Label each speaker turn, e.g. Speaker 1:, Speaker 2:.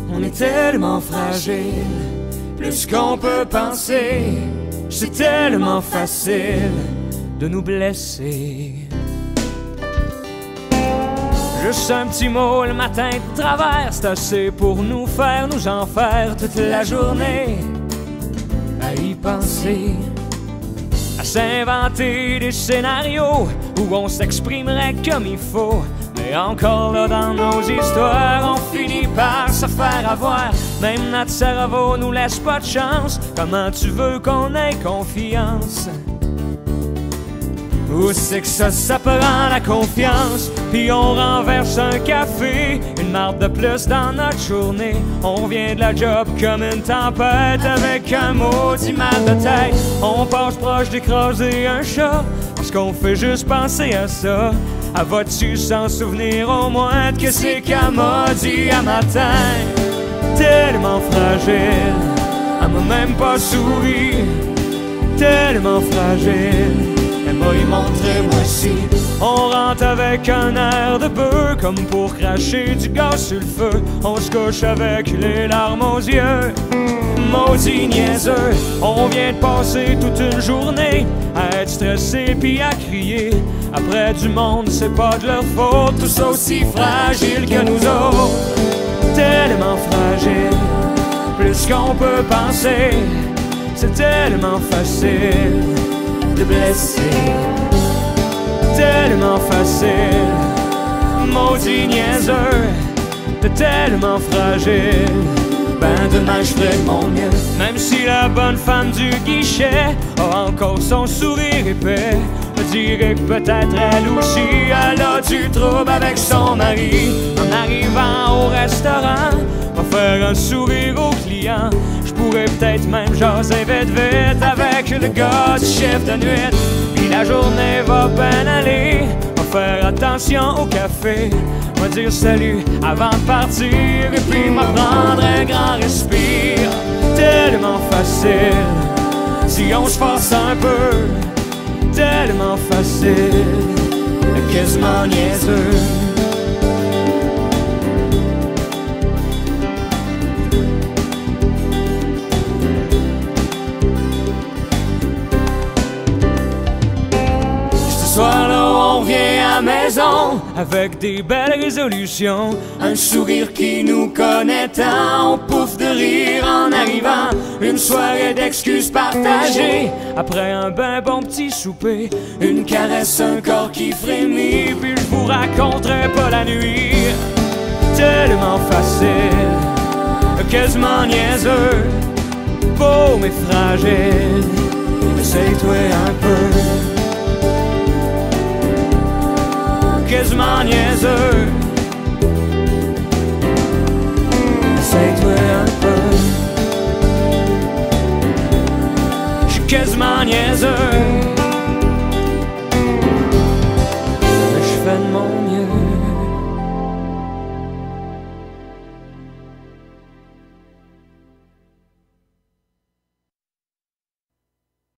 Speaker 1: On est tellement fragile, plus qu'on peut penser. C'est tellement facile de nous blesser. Juste un petit mot le matin de travers, c'est assez pour nous faire nous en faire toute la journée. À y penser, à s'inventer des scénarios où on s'exprimerait comme il faut. Mais encore là dans nos histoires, on finit par se faire avoir. Même notre cerveau nous laisse pas de chance. Comment tu veux qu'on ait confiance? Où c'est que ça prend la confiance? Puis on renverse un café, une marde de plus dans notre journée. On vient de la job comme une tempête avec un maudit mal de tête. On passe proche d'écraser un chat parce qu'on fait juste penser à ça. Vas-tu s'en souvenir au moins de que c'est qu'elle m'a dit à matin? Tellement fragile, elle m'a même pas souri. Tellement fragile, elle m'a y montré moi aussi. On rentre avec un air de bœuf, comme pour cracher du gaz sur le feu. On se couche avec les larmes aux yeux. Maudit niaiseux, on vient de passer toute une journée à être stressé puis à crier après du monde, c'est pas de leur faute. Tous aussi fragiles que nous autres, tellement fragiles, plus qu'on peut penser. C'est tellement facile de blesser, tellement facile, maudit niaiseux, de tellement fragile. Ben demain je ferai de mon mieux. Même si la bonne femme du guichet a encore son sourire épais, me dirait que peut-être elle aussi elle a du trouble avec son mari. En arrivant au restaurant, va faire un sourire aux clients. Je pourrais peut-être même jaser vite vite avec le gars du chef de nuit. Puis la journée va bien aller, va faire attention au café, va dire salut avant de partir et puis m'a prendre un grand respire. Tellement facile, si on se force un peu, tellement facile, quasiment niaiseux. Ce soir-là, on vient à la maison avec des belles résolutions, un sourire qui nous connaît tant. On pouffe de rire en arrivant, une soirée d'excuses partagées après un ben bon petit souper, une caresse, un corps qui frémit. Puis je vous raconterai pas la nuit, tellement facile, quasiment niaiseux, beau mais fragile. Essaye-toi un peu, quasiment niaiseux. Essaye-toi un peu, j'suis quasiment niaiseux.